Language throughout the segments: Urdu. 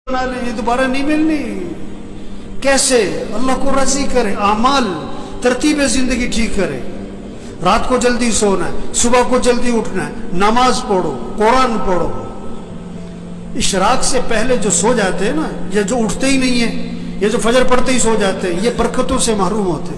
بنا لیں، یہ دوبارہ نہیں ملنی. کیسے؟ اللہ کو راضی کرے، اعمال ترتیب زندگی ٹھیک کرے. رات کو جلدی سونا ہے، صبح کو جلدی اٹھنا ہے، نماز پڑھو، قرآن پڑھو. اشراق سے پہلے جو سو جاتے ہیں نا، یا جو اٹھتے ہی نہیں ہیں، یہ جو فجر پڑھتے ہی سو جاتے ہیں، یہ برکتوں سے محروم ہوتے ہیں.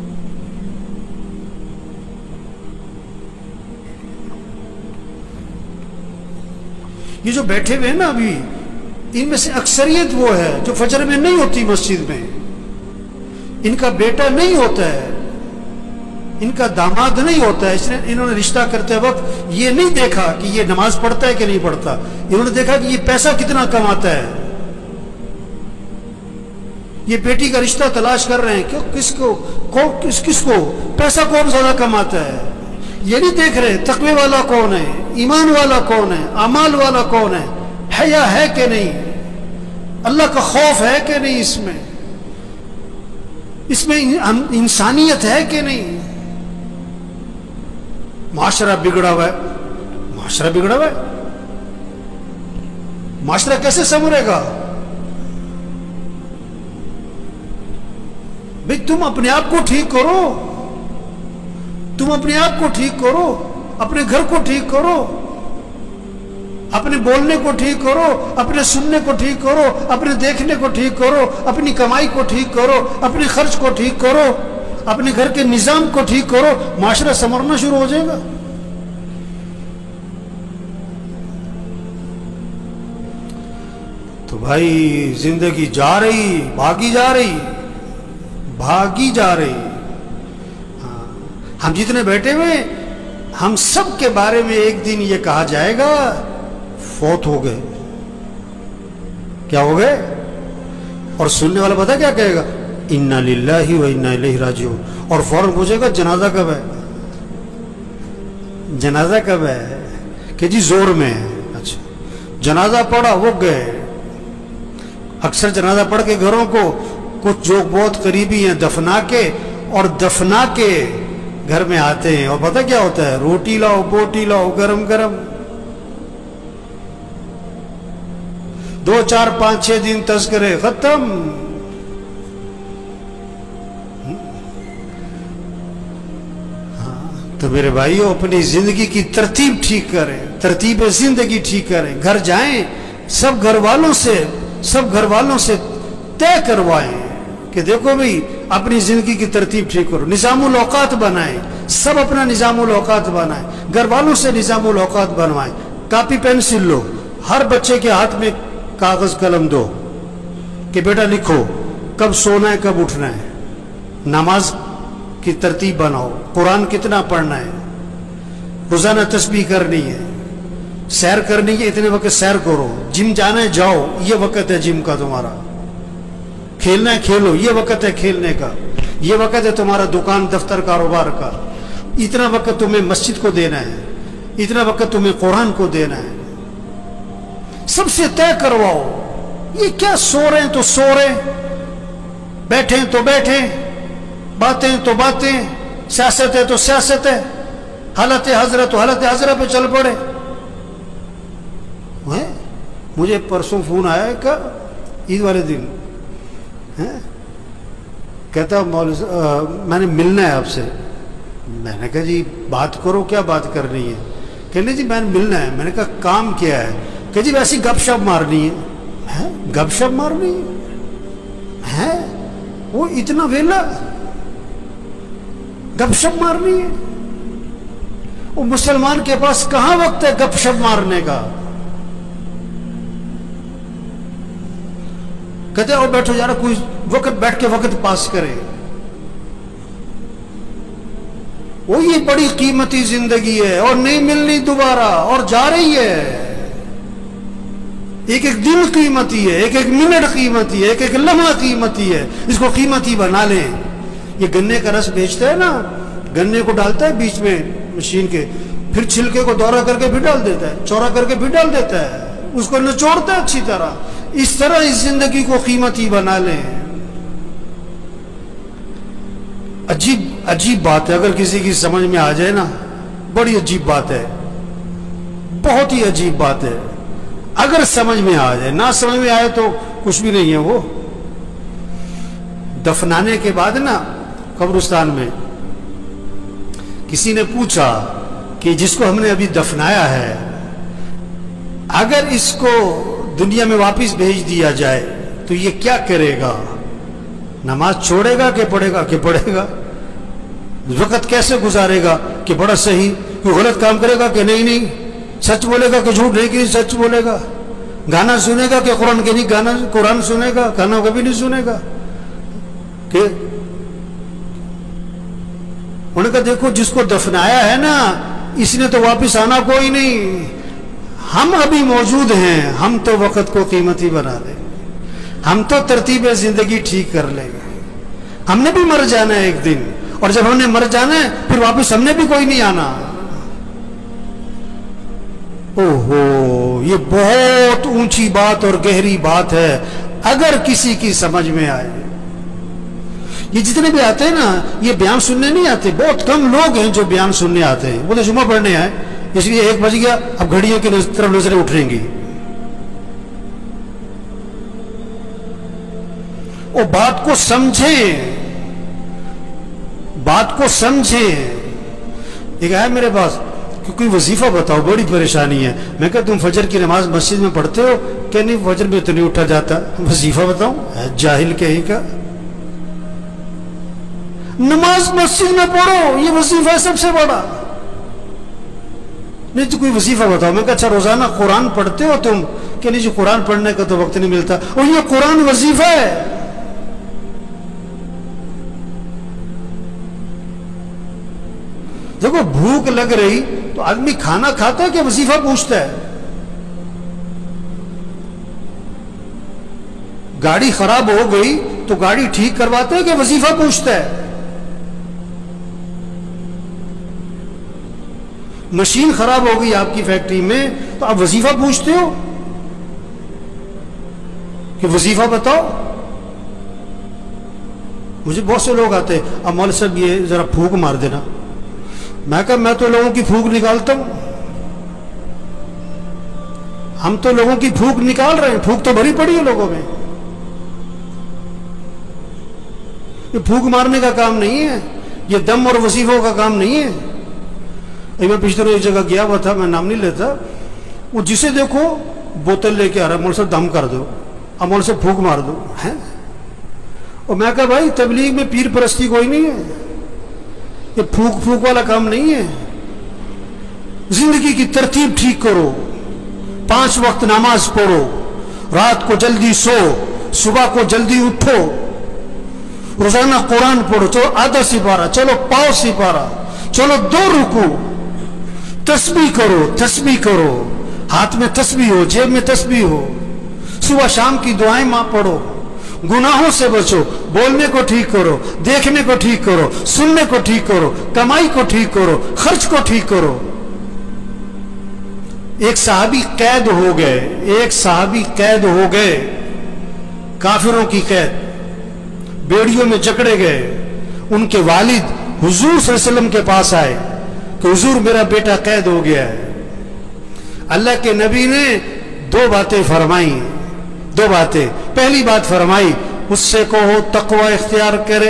یہ جو بیٹھے ہوئے ہیں نا ابھی، ان میں سے اکثریت وہ ہے جو فجر میں نہیں ہوتی مسجد میں. ان کا بیٹا نہیں ہوتا ہے، ان کا داماد نہیں ہوتا ہے. اس نے انہوں نے رشتہ کرتے وقت یہ نہیں دیکھا کہ یہ نماز پڑھتا ہے کہ نہیں پڑھتا، انہوں نے دیکھا کہ یہ پیسہ کتنا کماتا ہے. یہ بیٹی کا رشتہ تلاش کر رہے ہیں کہ کس کو پیسہ کون زیادہ کماتا ہے. یہ نہیں دیکھ رہے تقوی والا کون ہے، ایمان والا کون ہے، اعمال والا کون ہے، حیا ہے کہ نہیں، اللہ کا خوف ہے کہ نہیں، اس میں انسانیت ہے کہ نہیں. معاشرہ بگڑا ہوا ہے، معاشرہ بگڑا ہوا ہے. معاشرہ کیسے سنورے گا؟ بھئی تم اپنے آپ کو ٹھیک کرو، تم اپنے آپ کو ٹھیک کرو، اپنے گھر کو ٹھیک کرو، اپنے بولنے کو ٹھیک کرو، اپنے سننے کو ٹھیک کرو، اپنے دیکھنے کو ٹھیک کرو، اپنی کمائی کو ٹھیک کرو، اپنے خرچ کو ٹھیک کرو، اپنے گھر کے نظام کو ٹھیک کرو. معاشرہ سنورنا شروع ہو جائے گا. تو بھائی زندگی جا رہی، بھاگی جا رہی، بھاگی جا رہی. ہم جتنے بیٹھے ہوئے، ہم سب کے بارے میں ایک دن یہ کہا جائے گا فوت ہو گئے. کیا ہو گئے؟ اور سننے والا پتہ کیا کہے گا؟ انا للہ و انا الیہ راجعون. اور فوراً پوچھے گا جنازہ کب ہے، جنازہ کب ہے؟ کہ جی زور میں ہے. اچھا جنازہ پڑھا، وہ گئے. اکثر جنازہ پڑھ کے گھروں کو کچھ جو بہت قریبی ہیں دفنا کے، اور دفنا کے گھر میں آتے ہیں، اور پتہ کیا ہوتا ہے؟ روٹی لاؤ، بوٹی لاؤ، گرم گرم. 2 4 5 6 دن تذکرے ختم. تو میرے بھائیو اپنی زندگی کی ترتیب ٹھیک کریں، ترتیب زندگی ٹھیک کریں. گھر جائیں، سب گھر والوں سے طے کروائیں کہ دیکھو بھئی اپنی زندگی کی ترتیب ٹھیک کرو. نظام الاوقات بنائیں، سب اپنا نظام الاوقات بنائیں. گھر والوں سے نظام الاوقات بنوائیں. کاپی پینسل لو، ہر بچے کے ہاتھ میں کاغذ قلم دو کہ بیٹا لکھو کب سونا ہے، کب اٹھنا ہے. نماز کی ترتیب بناؤ، قرآن کتنا پڑھنا ہے، روزانہ تسبیح کرنی ہے، سیر کرنی ہے، اتنے وقت سیر کرو. جم جانا ہے جاؤ، یہ وقت ہے جم کا تمہارا. کھیلنا ہے کھیلو، یہ وقت ہے کھیلنے کا. یہ وقت ہے تمہارا دکان دفتر کاروبار کا. اتنا وقت تمہیں مسجد کو دینا ہے، اتنا وقت تمہیں قرآن کو دینا ہے. سب سے طے کرواؤ. یہ کیا سو رہے ہیں تو سو رہے، بیٹھیں تو بیٹھیں، باتیں تو باتیں، سیاست ہے تو سیاست ہے، حالت حضرت تو حالت حضرت پہ چل پڑے. مجھے پرسوں فون آیا ہے کہ عید والے دن کہتا میں نے ملنا ہے آپ سے. میں نے کہا جی بات کرو، کیا بات کرنی ہے؟ کہنے جی میں نے ملنا ہے. میں نے کہا کام کیا ہے؟ کہ جی ویسی گپ شپ مارنی ہے. گپ شپ مارنی ہے؟ وہ اتنا ویلا گپ شپ مارنی ہے؟ وہ مسلمان کے پاس کہاں وقت ہے گپ شپ مارنے کا؟ کہتے اور بیٹھو یار، کوئی وقت بیٹھ کے وقت پاس کرے. وہ یہ بڑی قیمتی زندگی ہے اور نہیں ملنی دوبارہ، اور جا رہی ہے. ایک ایک دن قیمتی ہے، ایک ایک منٹ قیمتی ہے، ایک ایک لمحہ قیمتی ہے. اس کو قیمتی بنا لیں. یہ گنے کا رس بیچتا ہے نا، گنے کو ڈالتا ہے بیچ میں مشین کے، پھر چھلکے کو دورہ کر کے پھر ڈال دیتا ہے، چورا کر کے پھر ڈال دیتا ہے، اس کو نچوڑتا ہے اچھی طرح. اس طرح اس زندگی کو قیمتی بنا لیں. عجیب بات ہے، اگر کسی کی سمجھ میں آ جائے نا، بڑی عجیب بات ہے، بہت ہی عجیب بات ہے. اگر سمجھ میں آ جائے، نہ سمجھ میں آئے تو کچھ بھی نہیں ہے. وہ دفنانے کے بعد نا قبرستان میں کسی نے پوچھا کہ جس کو ہم نے ابھی دفنایا ہے اگر اس کو دنیا میں واپس بھیج دیا جائے تو یہ کیا کرے گا؟ نماز چھوڑے گا کہ پڑھے گا؟ کہ پڑھے گا. وقت کیسے گزارے گا؟ کہ بڑا صحیح. کوئی غلط کام کرے گا کہ نہیں؟ سچ بولے گا کہ جھوٹ نہیں کہ سچ بولے گا؟ گانا سنے گا کہ قرآن کے نہیں؟ گانا قرآن سنے گا؟ گانا کبھی نہیں سنے گا. کہ انہوں نے کہا دیکھو جس کو دفنایا ہے نا اس نے تو واپس آنا کوئی نہیں. ہم ابھی موجود ہیں، ہم تو وقت کو قیمتی بنا دیں گے، ہم تو ترتیب زندگی ٹھیک کر لیں گے. ہم نے بھی مر جانا ہے ایک دن، اور جب ہم نے مر جانا ہے پھر واپس ہم نے بھی کوئی نہیں آنا. اوہو، یہ بہت اونچی بات اور گہری بات ہے اگر کسی کی سمجھ میں آئے. یہ جتنے بھی آتے ہیں نا یہ بیان سننے نہیں آتے. بہت کم لوگ ہیں جو بیان سننے آتے ہیں. وہ تو جمعہ پڑھنے آئے، اس لیے 1 بج گیا، اب گھڑیوں کی طرف نظریں اٹھیں گی. وہ بات کو سمجھیں، بات کو سمجھیں. ایک آیا میرے پاس کہ کوئی وظیفہ بتاؤ، بڑی پریشانی ہے. میں کہا تم فجر کی نماز مسجد میں پڑھتے ہو؟ کہ نہیں فجر میں تو نہیں اٹھا جاتا. وظیفہ بتاؤں؟ جاہل کہیں کا. نماز مسجد میں پڑھو، یہ وظیفہ ہے سب سے بڑا. نہیں تو کوئی وظیفہ بتاؤ. میں کہا اچھا روزانہ قرآن پڑھتے ہو تم؟ کہ نہیں جی قرآن پڑھنے کا تو وقت نہیں ملتا. اور یہ قرآن وظیفہ ہے. دیکھو بھوک لگ رہی تو آدمی کھانا کھاتا ہے کہ وظیفہ پوچھتا ہے؟ گاڑی خراب ہو گئی تو گاڑی ٹھیک کرواتا ہے کہ وظیفہ پوچھتا ہے؟ مشین خراب ہو گئی آپ کی فیکٹری میں تو آپ وظیفہ پوچھتے ہو کہ وظیفہ بتاؤ؟ مجھے بہت سے لوگ آتے ہیں، اب مولوی صاحب یہ ذرا پھونک مار دینا. میں کہا میں تو لوگوں کی پھونک نکالتا ہوں. ہم تو لوگوں کی پھونک نکال رہے ہیں. پھونک تو بھری پڑی ہے لوگوں میں. یہ پھونک مارنے کا کام نہیں ہے، یہ دم اور وظیفوں کا کام نہیں ہے. میں پچھلے روز ایک جگہ گیا ہوا تھا، میں نام نہیں لیتا. وہ جسے دیکھو بوتل لے کے آ رہا ہے، مولوی صاحب دم کر دو، اب مولوی صاحب پھونک مار دو. اور میں کہا بھائی تبلیغ میں پیر پرستی کوئی نہیں ہے، یہ پھونک پھونک والا کام نہیں ہے. زندگی کی ترتیب ٹھیک کرو، 5 وقت نماز پڑھو، رات کو جلدی سو، صبح کو جلدی اٹھو، روزانہ قرآن پڑھو. چلو آدھا سپارہ، چلو پاؤ سپارہ، چلو 2 رکوع. تسبیح کرو، تسبیح کرو، ہاتھ میں تسبیح ہو، جیب میں تسبیح ہو. صبح شام کی دعائیں ماں پڑھو. گناہوں سے بچو، بولنے کو ٹھیک کرو، دیکھنے کو ٹھیک کرو، سننے کو ٹھیک کرو، کمائی کو ٹھیک کرو، خرچ کو ٹھیک کرو. ایک صحابی قید ہو گئے، ایک صحابی قید ہو گئے، کافروں کی قید، بیڑیوں میں جکڑے گئے. ان کے والد حضور صلی اللہ علیہ وسلم کے پاس آئے کہ حضور میرا بیٹا قید ہو گیا ہے. اللہ کے نبی نے 2 باتیں فرمائی، 2 باتیں. پہلی بات فرمائی اس سے کہو تقوی اختیار کرے،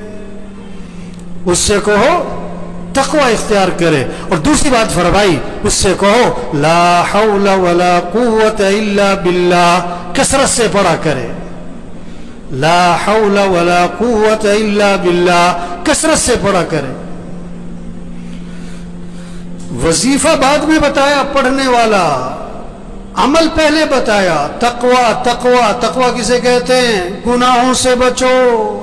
اس سے کہو تقوی اختیار کرے. اور دوسری بات فرمائی اس سے کہو لا حول ولا قوت الا باللہ، کثرت سے پڑھا کرے. لا حول ولا قوت الا باللہ، کثرت سے پڑھا کرے. وظیفہ بعد میں بتایا پڑھنے والا، عمل پہلے بتایا. تقوی تقوی تقوی کسے کہتے ہیں؟ گناہوں سے بچو،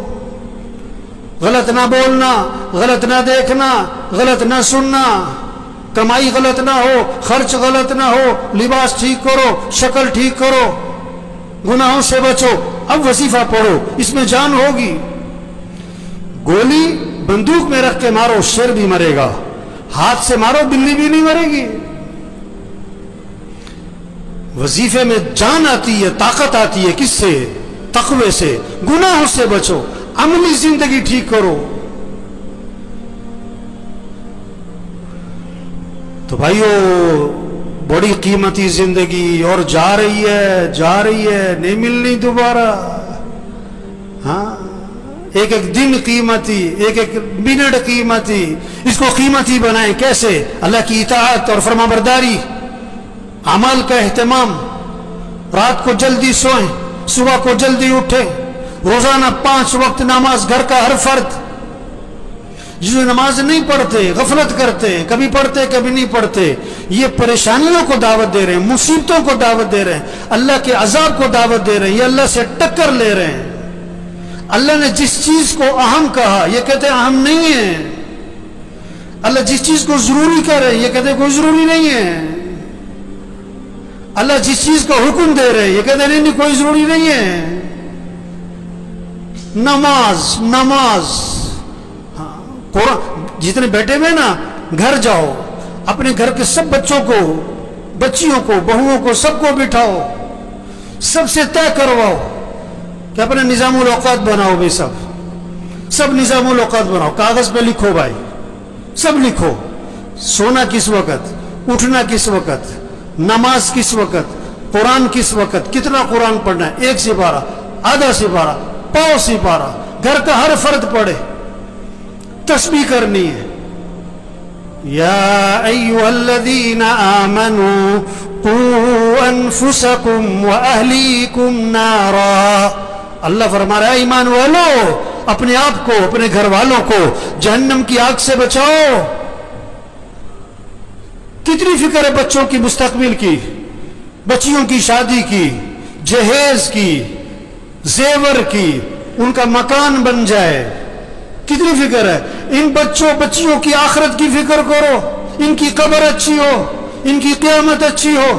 غلط نہ بولنا، غلط نہ دیکھنا، غلط نہ سننا، کمائی غلط نہ ہو، خرچ غلط نہ ہو، لباس ٹھیک کرو، شکل ٹھیک کرو، گناہوں سے بچو. اب وظیفہ پڑھو، اس میں جان ہوگی. گولی بندوق میں رکھ کے مارو، شیر بھی مرے گا. ہاتھ سے مارو، بلی بھی نہیں مرے گی. وظیفے میں جان آتی ہے، طاقت آتی ہے. کس سے؟ تقوی سے. گناہوں سے بچو، عملی زندگی ٹھیک کرو. تو بھائیو बड़ी कीमती जिंदगी और जा रही है, नहीं मिलनी दोबारा। हाँ, एक एक दिन कीमती, एक एक मिनट कीमती, इसको कीमती बनाएं कैसे? अल्लाह की इताअत और फरमाबरदारी, अमल का एहतमाम, रात को जल्दी सोएं, सुबह को जल्दी उठें, रोजाना 5 वक्त नमाज, घर का हर फर्द। जो नमाज नहीं पढ़ते, गफलत करते, कभी पढ़ते कभी नहीं पढ़ते, ये परेशानियों को दावत दे रहे हैं, मुसीबतों को दावत दे रहे हैं, अल्लाह के अजाब को दावत दे रहे हैं, ये अल्लाह से टक्कर ले रहे हैं। अल्लाह ने जिस चीज को अहम कहा, ये कहते हैं अहम नहीं है। अल्लाह जिस चीज को जरूरी कह रहे हैं, ये कहते हैं कोई जरूरी नहीं है। अल्लाह जिस चीज का हुक्म दे रहे हैं, ये कहते हैं नहीं कोई जरूरी नहीं है। नमाज नमाज, जितने बैठे हुए ना, घर जाओ, अपने घर के सब बच्चों को, बच्चियों को, बहुओं को, सबको बिठाओ, सबसे तय करवाओ कि अपने निजामुल औकात बनाओ भाई। सब निजामुल औकात बनाओ, कागज पे लिखो भाई, सब लिखो। सोना किस वक्त, उठना किस वक्त, नमाज किस वक्त, कुरान किस वक्त, कितना कुरान पढ़ना है, 1 सिपारा, आधा सिपारा, पाव सिपारा, घर का हर फर्द पढ़े, तस्बीह करनी है। या अय्युहल्लज़ीना आमनू कू अनफुसकुम व अहलीकुम नारा। अल्लाह फरमा रहा है, ईमान वालों, अपने आप को, अपने घर वालों को जहन्नम की आग से बचाओ। कितनी फिक्र है बच्चों की मुस्तकबिल की, बच्चियों की शादी की, जहेज की, जेवर की, उनका मकान बन जाए, कितनी फिक्र है। इन बच्चों बच्चियों की आखिरत की फिक्र करो, इनकी कब्र अच्छी हो, इनकी क़यामत अच्छी हो,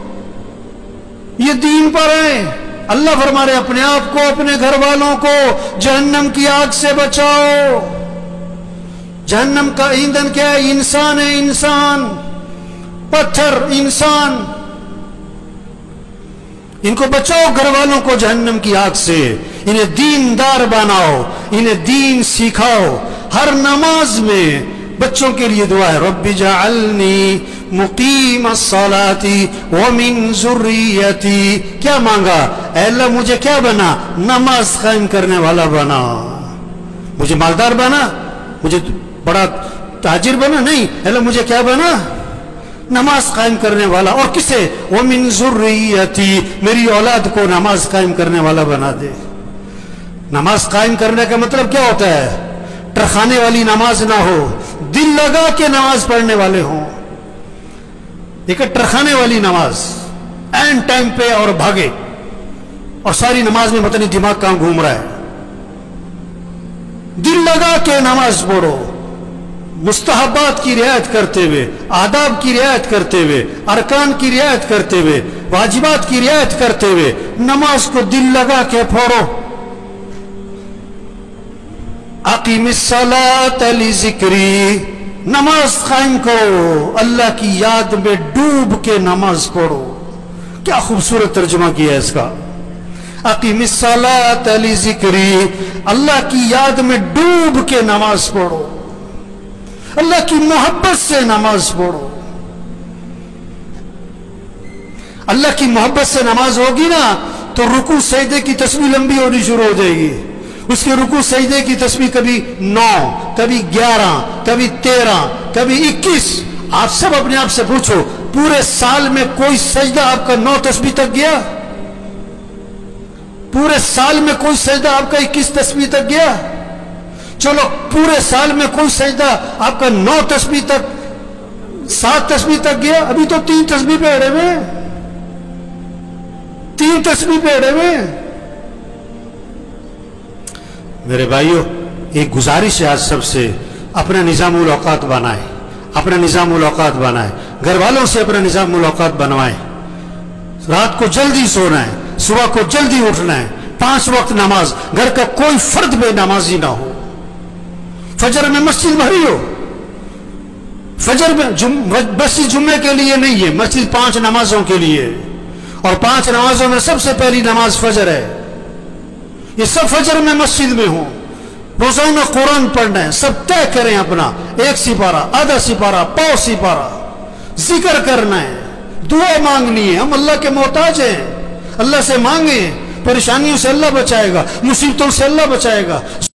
ये दीन पर है। अल्लाह फरमा रहे अपने आप को, अपने घर वालों को जहन्नम की आग से बचाओ। जहन्नम का ईंधन क्या है? इंसान है, इंसान, पत्थर, इंसान। इनको बचाओ, घर वालों को जहन्नम की आग से। इन्हें दीनदार बनाओ, इन्हें दीन सिखाओ। हर नमाज में बच्चों के लिए दुआ है, रब्बी जअलनी मुकीम अस्सलाती व मिन ज़ुर्रियती। क्या मांगा? ऐ अल्लाह मुझे क्या बना? नमाज कायम करने वाला बना। मुझे मालदार बना, मुझे बड़ा ताजिर बना नहीं, अल्लाह मुझे क्या बना? नमाज कायम करने वाला। और किसे? वो मिन ज़ुर्रियती, मेरी औलाद को नमाज कायम करने वाला बना दे। नमाज कायम करने का मतलब क्या होता है? टरखाने वाली नमाज ना हो, दिल लगा के नमाज पढ़ने वाले हों। एक टरखाने वाली नमाज, एन टाइम पे और भागे, और सारी नमाज में पता नहीं दिमाग कहां घूम रहा है। दिल लगा के नमाज पढ़ो, मुस्तहबात की रियायत करते हुए, आदाब की रियायत करते हुए, अरकान की रियायत करते हुए, वाजिबात की रियायत करते हुए नमाज को दिल लगा के पढ़ो। अक़ीमिस्सलात लिज़िक्री, नमाज कायम करो, अल्लाह की याद में डूब के नमाज पढ़ो। क्या खूबसूरत तर्जुमा किया है इसका। अक़ीमिस्सलात लिज़िक्री, अल्लाह की याद में डूब के नमाज पढ़ो, अल्लाह की मोहब्बत से नमाज पढ़ो। अल्लाह की मोहब्बत से नमाज होगी ना तो रुकू सजदे की तस्बीह लंबी होनी शुरू हो जाएगी। उसके रुकू सजदे की तस्बीह कभी 9, कभी 11, कभी 13, कभी 21। आप सब अपने आप से पूछो, पूरे साल में कोई सजदा आपका 9 तस्बीह तक गया? पूरे साल में कोई सजदा आपका 21 तस्बीह तक गया? चलो पूरे साल में कोई सजदा आपका 9 तस्बीह तक, 7 तस्बीह तक गया? अभी तो 3 तस्बीह पे अड़े हुए, 3 तस्बीह पे अड़े हुए। मेरे भाइयों, एक गुजारिश है आज सबसे, अपना निजामुल औकात बनाए, अपना निजामुल औकात बनाए, घर वालों से अपना निजामुल औकात बनवाएं। रात को जल्दी सोना है, सुबह को जल्दी उठना है, 5 वक्त नमाज, घर का कोई फर्द बेनमाजी ना हो। फजर में मस्जिद भरी हो, फजर में मस्जिद जुम्मे के लिए नहीं है, मस्जिद 5 नमाजों के लिए, और 5 नमाजों में सबसे पहली नमाज फजर है। ये सब फजर में मस्जिद में हो, रोजाना कुरान पढ़ना है, सब तय करें अपना 1 सिपारा, आधा सिपारा, पाव सिपारा, जिक्र करना है, دعا مانگنی ہے. ہم اللہ کے محتاج ہیں. اللہ سے مانگیں, پریشانیوں سے اللہ بچائے گا, مصیبتوں سے اللہ بچائے گا.